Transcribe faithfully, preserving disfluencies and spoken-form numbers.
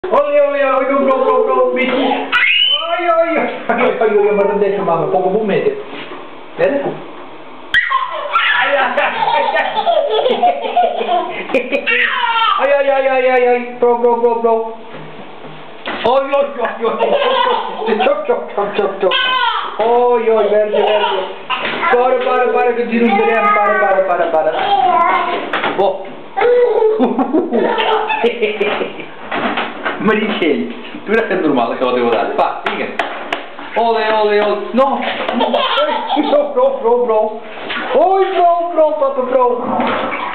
Olha, olha, olha, bro, bro, bro, bicho. Ai, ai, ai, ai, ai, mas não deixa, mama, pouco vou meter. Espera. Ai, ai, ai, ai, ai, ai, ai, ai, bro, bro, bro, bro. Oi, oi, oi, oi, choc, choc, choc, choc, choc. Oi, oi, verde, verde. Para, para, para, que tiro um dreno, para, para, para, para. Bom. Meritxell, tu era sempre normal aquela teva edat. Pá, diga. Ole, ole, ole. No, no, bro, bro, bro, bro. Oi, bro, bro, bro, bro.